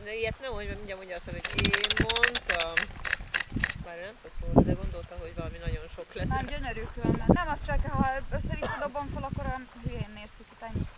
De ilyet nem, hogy mindjárt mondja azt, hogy én mondtam. Bár nem tudsz róla, de gondolta, hogy valami nagyon sok lesz. Már gyönyörű különben. Nem az csak, ha össze-vissza dobom fel, akkor olyan hülyén néz ki, ennyi.